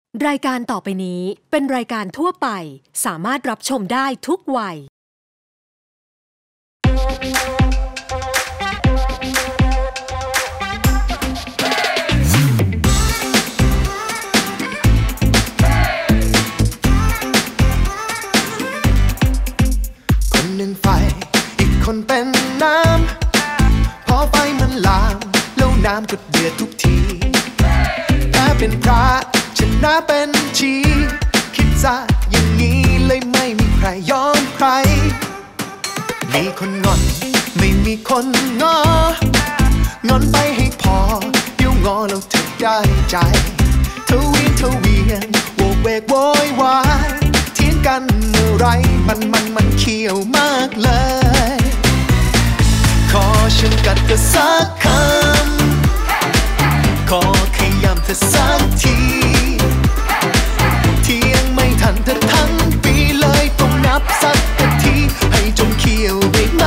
รายการต่อไปนี้เป็นรายการทั่วไปสามารถรับชมได้ทุกวัยคนหนึ่งไฟอีกคนเป็นน้ำพอไฟมันลามแล้วน้ำก็เดือดทุกทีแพ้เป็นพระชนะเป็นชีคิดซะอย่างนี้เลยไม่มีใครยอมใครมีคนงอนไม่มีคนงอนไปให้พอเดี๋ยวงอแล้วเธอได้ใจเธอเวียนโวกเวกโวยวายเถียงกันเมื่อไรมันเขี้ยวมากเลยขอฉันกัดเธอสักคำขอขย้ำเธอสักทีเที่ยงไม่ทันเธอทั้งปีเลยต้องนับสักทีให้จนเขี้ยวได้ไหม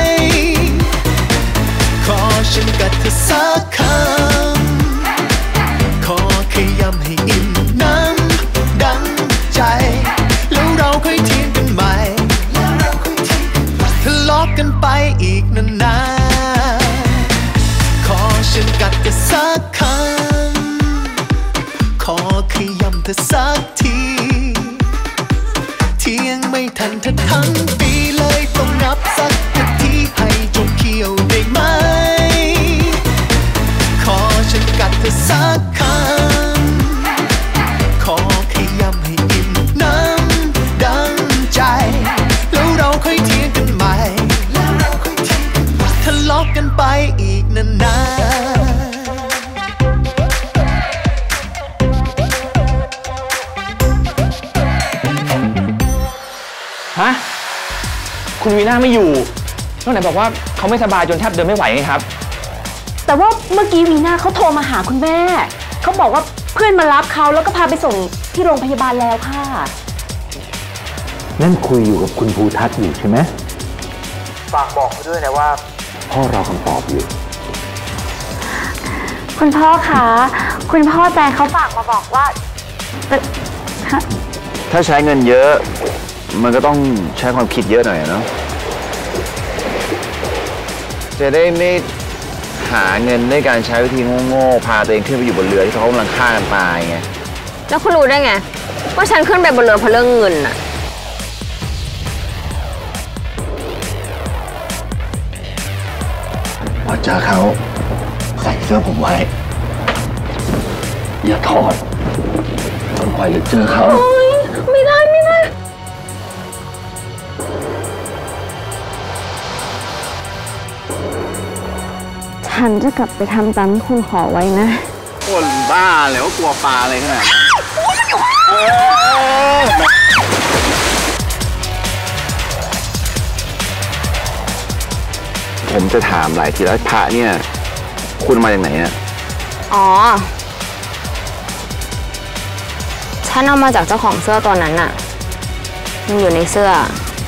ขอฉันกัดเธอสักคำขอขย้ำให้อิ่มน้ำดังใจแล้วเราค่อยเถียงกันใหม่ทะเลาะกันไปอีกนานๆขอฉันกัดเธอสักคำขอขย้ำเธอสักทีเที่ยงไม่ทันเธอทั้งปีเลยต้องนับสักทีให้จบเขี้ยวได้ไหมขอฉันกัดเธอสักคำขอขย้ำให้อิ่มน้ำดังใจแล้วเราค่อยเถียงกันใหม่ทะเลาะกันไปอีกนานๆฮะคุณวีน่าไม่อยู่น้องไหนบอกว่าเขาไม่สบายจนแทบเดินไม่ไหวไงครับแต่ว่าเมื่อกี้วีน่าเขาโทรมาหาคุณแม่เขาบอกว่าเพื่อนมารับเขาแล้วก็พาไปส่งที่โรงพยาบาลแล้วค่ะนั่นคุยอยู่กับคุณภูทัศน์อยู่ใช่ไหมฝากบอกด้วยนะว่าพ่อรอคำตอบอยู่คุณพ่อคะคุณพ่อใจเขาฝากมาบอกว่าถ้าใช้เงินเยอะมันก็ต้องใช้ความคิดเยอะหน่อยเนาะจะได้ไม่หาเงินด้วยการใช้วิธีโง่ๆพาตัวเองขึ้นไปอยู่บนเรือที่เขากำลังฆ่ากันตายไงแล้วคุณรู้ได้ไงว่าฉันขึ้นไปบนเรือเพราะเรื่องเงินน่ะพอเจอเขาใส่เสื้อผมไว้อย่าถอดจนกว่าจะเจอเขาไม่ได้ฉันจะกลับไปทำตามที่คุณขอไว้นะคนบ้าแล้วกลัวปลาอะไรขนาดนั้นผมจะถามหลายทีแล้วพระเนี่ยคุณมาจากไหนอ่ะอ๋อฉันเอามาจากเจ้าของเสื้อตัวนั้นน่ะมันอยู่ในเสื้อ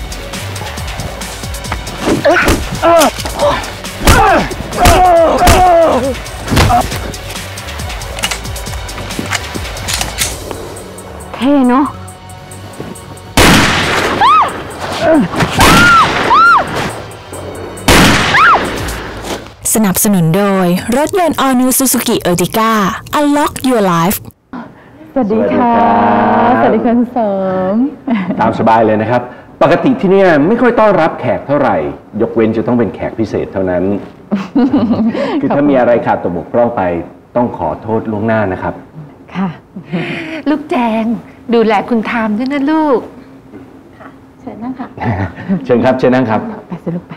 เท่เนาะสนับสนุนโดยรถยนต์ All New Suzuki Ertiga Unlock Your Life สวัสดีค่ะสวัสดีคุณเสริมตามสบายเลยนะครับปกติที่นี่ไม่ค่อยต้อนรับแขกเท่าไหร่ยกเว้นจะต้องเป็นแขกพิเศษเท่านั้น คือถ้ามีอะไรขาดตกบกพร่องไปต้องขอโทษล่วงหน้านะครับค่ะลูกแจงดูแลคุณทามด้วยนะลูกค่ะเชิญนั่งค่ะเชิญครับเชิญนั่งครับไปสิลูกไป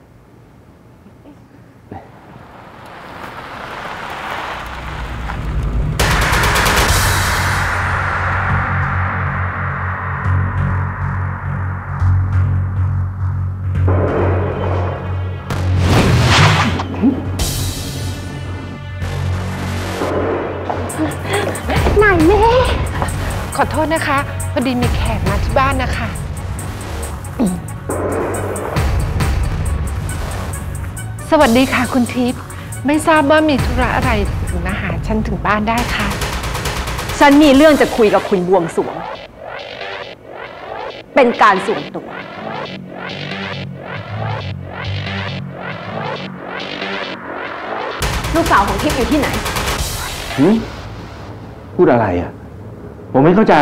ไหนแม่ขอโทษนะคะพอดีมีแขกมาที่บ้านนะคะสวัสดีค่ะคุณทิพย์ไม่ทราบว่ามีธุระอะไรถึงมาหาฉันถึงบ้านได้ค่ะฉันมีเรื่องจะคุยกับคุณบวงสรวงเป็นการส่วนตัวลูกสาวของทิพย์อยู่ที่ไหนพูดอะไรอ่ะผมไม่เข้าใจ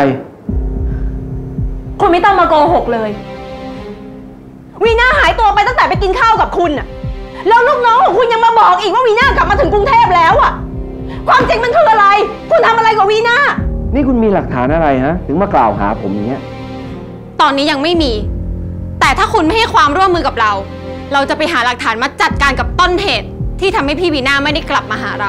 คุณไม่ต้องมาโกหกเลยวีน่าหายตัวไปตั้งแต่ไปกินข้าวกับคุณน่ะแล้วลูกน้องของคุณยังมาบอกอีกว่าวีน่ากลับมาถึงกรุงเทพแล้วอ่ะความจริงมันคืออะไรคุณทำอะไรกับวีน่านี่คุณมีหลักฐานอะไรฮะถึงมากล่าวหาผมอย่างเงี้ยตอนนี้ยังไม่มีแต่ถ้าคุณไม่ให้ความร่วมมือกับเราจะไปหาหลักฐานมาจัดการกับต้นเหตุที่ทำให้พี่วีน่าไม่ได้กลับมาหาเรา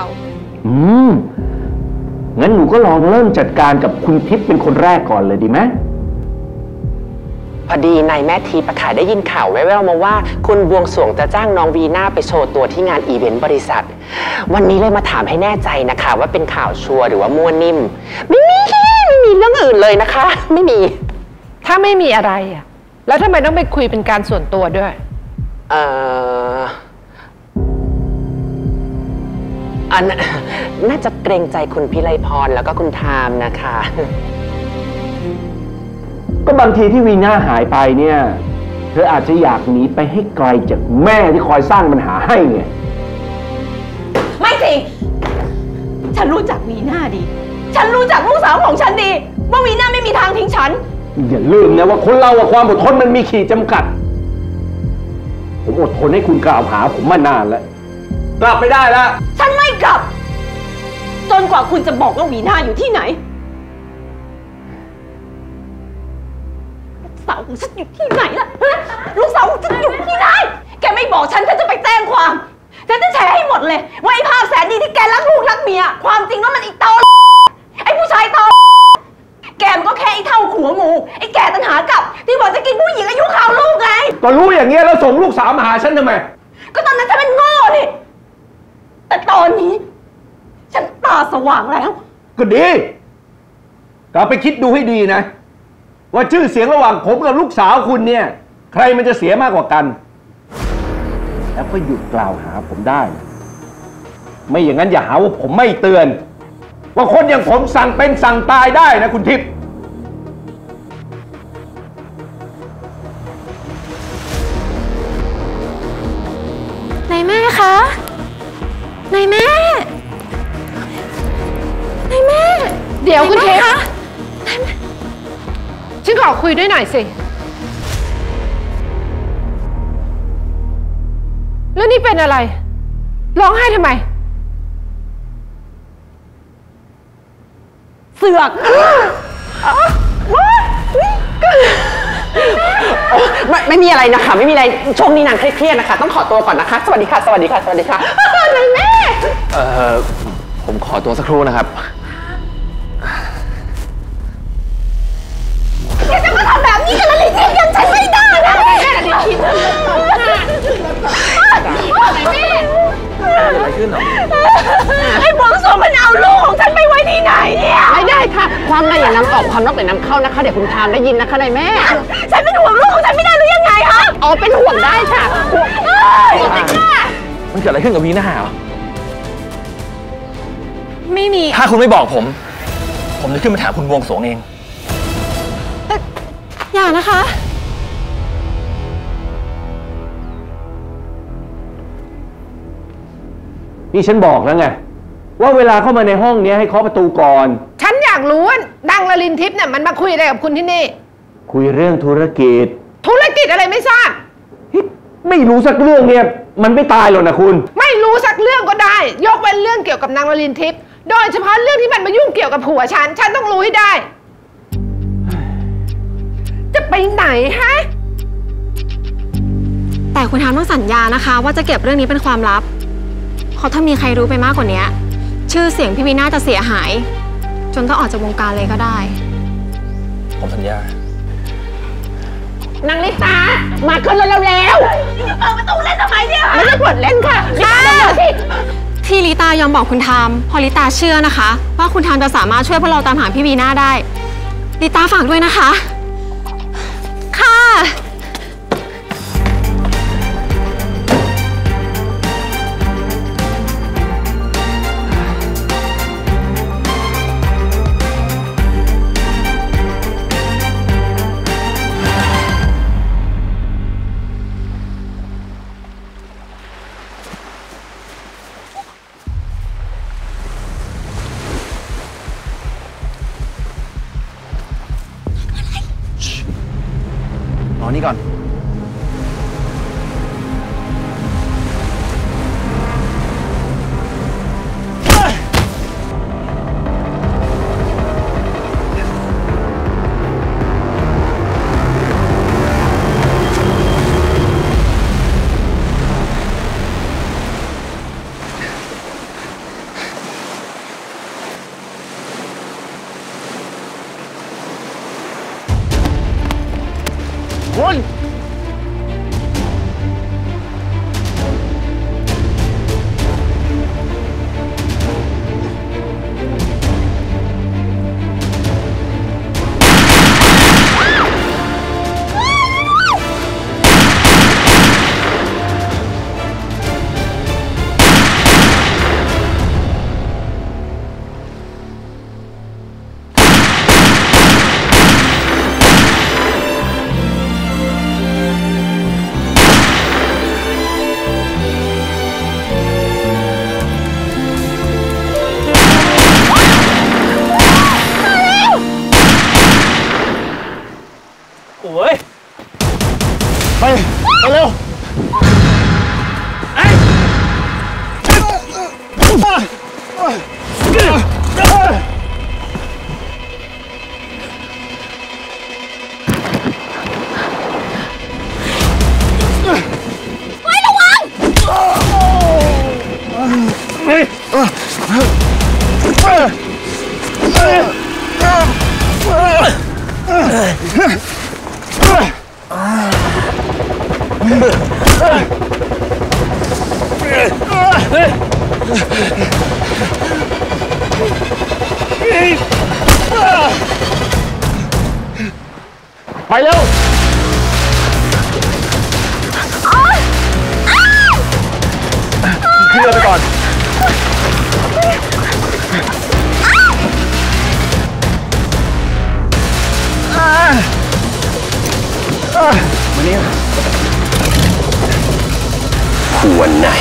งั้นหนูก็ลองเริ่มจัดการกับคุณทิพย์เป็นคนแรกก่อนเลยดีไหมพอดีนายแม่ทีประค่ะได้ยินข่าวแว่วๆมาว่าคุณบวงสรวงจะจ้างน้องวีน่าไปโชว์ตัวที่งานอีเวนต์บริษัทวันนี้เลยมาถามให้แน่ใจนะคะว่าเป็นข่าวชัวร์หรือว่ามั่วนิ่มไม่มีเรื่องอื่นเลยนะคะไม่มีถ้าไม่มีอะไรอ่ะแล้วทำไมต้องไปคุยเป็นการส่วนตัวด้วยน่าจะเกรงใจคุณพิไลพรแล้วก็คุณทามนะคะก็บางทีที่วีน่าหายไปเนี่ยเธออาจจะอยากหนีไปให้ไกลจากแม่ที่คอยสร้างปัญหาให้ไงไม่จริงฉันรู้จักวีน่าดีฉันรู้จักลูกสาวของฉันดีว่าวีน่าไม่มีทางทิ้งฉันอย่าลืมนะว่าคนเราความอดทนมันมีขีดจำกัดผมอดทนให้คุณกล่าวหาผมมานานแล้วกลับไม่ได้แล้วฉันไม่กลับจนกว่าคุณจะบอกว่าวีน่าอยู่ที่ไหนลูกสาวของฉันอยู่ที่ไหนล่ะลูกสาวของฉันอยู่ที่ไหนแกไม่บอกฉันจะไปแจ้งความฉันจะแชร์ให้หมดเลยว่าไอ้ภาพแสนดีที่แกรักลูกรักเมียความจริงแล้วมันอีกตอไอ้ผู้ชายตอแกมันก็แค่ไอ้เท่าขัวงูไอ้แกตันหากับที่บอกจะกินผู้หญิงอายุข่าวลูกไงก็รู้อย่างเงี้ยแล้วส่งลูกสาวมาหาฉันทำไมก็ตอนนั้นฉันเป็นโง่นี่แต่ตอนนี้ฉันตาสว่างแล้วก็ดีกลับไปคิดดูให้ดีนะว่าชื่อเสียงระหว่างผมกับลูกสาวคุณเนี่ยใครมันจะเสียมากกว่ากันแล้วก็หยุดกล่าวหาผมได้ไม่อย่างนั้นอย่าหาว่าผมไม่เตือนว่าคนอย่างผมสั่งเป็นสั่งตายได้นะคุณทิพย์นายแม่คะนายแม่เดี๋ยวคุณทิพย์ฉันขอคุยด้วยหน่อยสิแล้วนี่เป็นอะไรร้องไห้ทำไมเสือกไม่มีอะไรนะคะไม่มีอะไรช่วงนี้นางเครียดๆนะคะต้องขอตัวก่อนนะคะสวัสดีค่ะนายแม่ผมขอตัวสักครู่นะครับแกจะมาทำแบบนี้กับลิทิพย์ยังฉันไม่ได้นะแม่ลิทิพย์อะไรขึ้นหรอไอ้บวงสรวงมันเอาลูกของฉันไปไว้ที่ไหนเนี่ยไม่ได้ค่ะความในอย่านำออกความนอกอย่านำเข้านะคะเดี๋ยวคุณทามได้ยินนะคะนายแม่ฉันเป็นห่วงลูกของฉันไม่ได้หรือยังไงคะอ๋อเป็นห่วงได้ค่ะมันเกิดอะไรขึ้นกับวีน่าเหรอไม่มีถ้าคุณไม่บอกผมจะขึ้นมาถามคุณบวงสรวงเองอย่านะคะนี่ฉันบอกแล้วไงว่าเวลาเข้ามาในห้องนี้ให้เคาะประตูก่อนฉันอยากรู้ว่าดังละลินทิพย์เนี่ยมันมาคุยอะไรกับคุณที่นี่คุยเรื่องธุรกิจอะไรไม่ทราบไม่รู้สักเรื่องเนี่ยมันไม่ตายหรอกนะคุณไม่รู้สักเรื่องก็ได้ยกเว้นเรื่องเกี่ยวกับนางละลินทิพย์โดยเฉพาะเรื่องที่มันมายุ่งเกี่ยวกับผัวฉันต้องรู้ให้ได้จะไปไหนฮะแต่คุณทามต้องสัญญานะคะว่าจะเก็บเรื่องนี้เป็นความลับเพราะถ้ามีใครรู้ไปมากกว่านี้ชื่อเสียงพี่วีน่าจะเสียหายจนต้องออกจากวงการเลยก็ได้ผมสัญญานางลิตามาขึ้นเร็วๆเปิดประตูเล่นทำไมเนี่ยไม่ได้กดเล่นค่ะที่ลิตายอมบอกคุณทามพอลิตาเชื่อนะคะว่าคุณทามจะสามารถช่วยพวกเราตามหาพี่วีน่าได้ลิตาฝากด้วยนะคะค่ะเอานี่ก่อนคุณไปเร็วระวังไปเร็วขึ้นเรือไปก่อนมานี่ควรไหน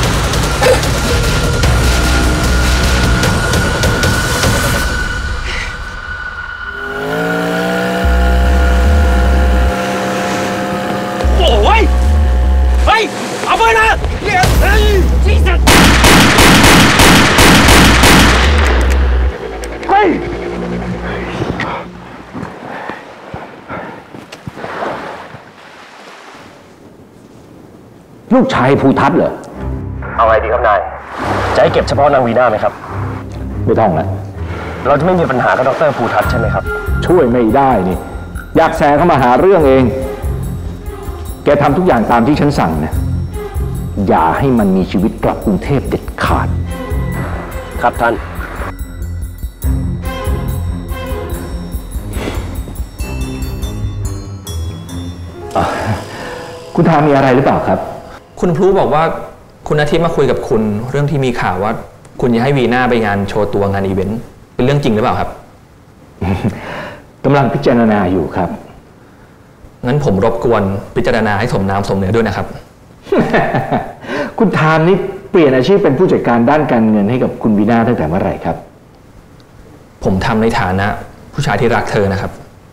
โอ้ยเฮ้ยเอาไปนะจีสัตว์เฮ้ยลูกชายภูทัศน์เหรอเอาไงดีครับนายจะให้เก็บเฉพาะนางวีน่าไหมครับไม่ต้องแล้วเราจะไม่มีปัญหากับดร.ภูทัศน์ใช่ไหมครับช่วยไม่ได้นี่อยากแซงเข้ามาหาเรื่องเองแกทำทุกอย่างตามที่ฉันสั่งนะอย่าให้มันมีชีวิตกลับกรุงเทพเด็ดขาดครับท่านคุณทามีอะไรหรือเปล่าครับคุณพลูบอกว่าคุณอาทิตย์มาคุยกับคุณเรื่องที่มีข่าวว่าคุณจะให้วีน่าไปงานโชว์ตัวงานอีเวนต์เป็นเรื่องจริงหรือเปล่าครับกำลังพิจารณาอยู่ครับงั้นผมรบกวนพิจารณาให้สมน้ำสมเนื้อด้วยนะครับคุณทามนี่เปลี่ยนอาชีพเป็นผู้จัดการด้านการเงินให้กับคุณวีน่าตั้งแต่เมื่อไหร่ครับผมทำในฐานะผู้ชายที่รักเธอนะครับ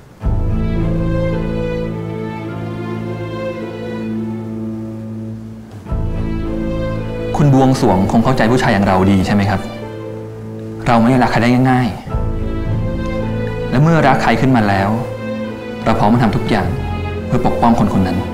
คุณบวงสรวงคงเข้าใจผู้ชายอย่างเราดีใช่ไหมครับเราไม่ได้รักใครได้ง่ายๆและเมื่อรักใครขึ้นมาแล้วเราพร้อมมาทำทุกอย่างเพื่อปกป้องคนคนนั้น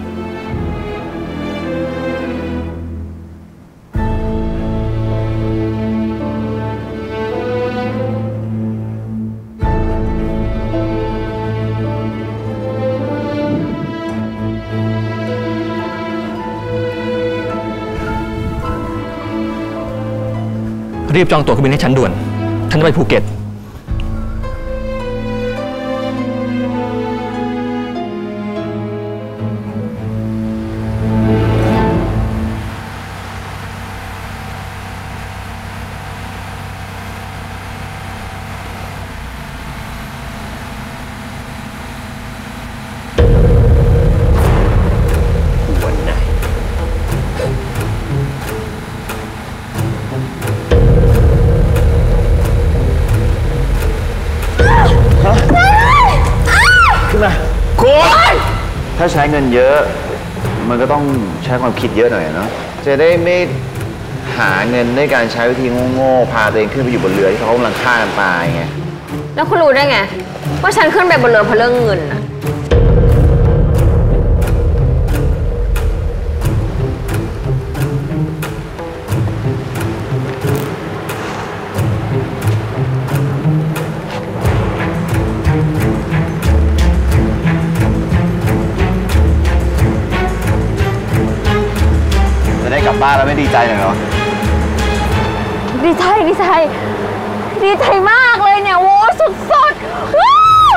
รีบจองตั๋วเครื่องบินให้ฉันด่วนฉันจะไปภูเก็ตถ้าใช้เงินเยอะมันก็ต้องใช้ความคิดเยอะหน่อยเนาะจะได้ไม่หาเงินด้วยการใช้วิธีโง่ๆพาตัวเองขึ้นไปอยู่บนเรือที่เขากำลังฆ่ากันตายไงแล้วคุณรู้ได้ไงว่าฉันขึ้นไปบนเรือเพราะเรื่องเงินอะได้กลับบ้านแล้วไม่ดีใจหน่อยเหรอดีใจมากเลยเนี่ยโว้สุดๆว้าว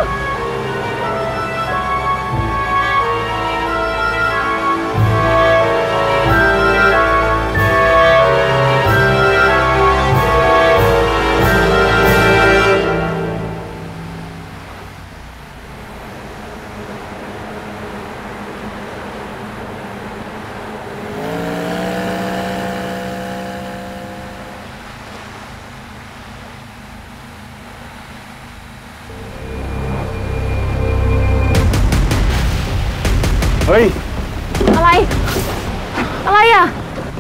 เฮ้ยอะไรอ่ะ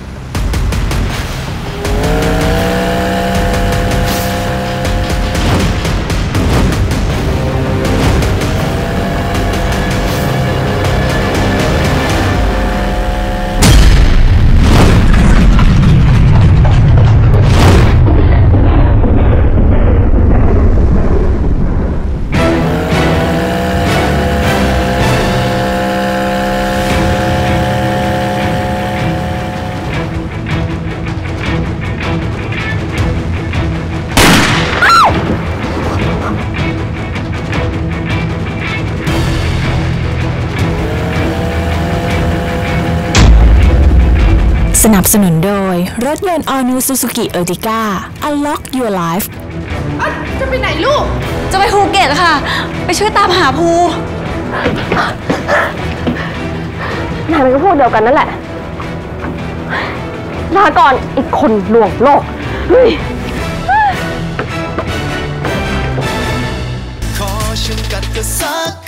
สนับสนุนโดยรถยนต์ All New Suzuki Ertiga Unlock Your Life จะไปไหนลูกจะไปภูเก็ตค่ะไปช่วยตามหาภูนายมันก็พวกเดียวกันนั่นแหละลาก่อนอีกคนลวงโลกขอฉันกัดเธอสัก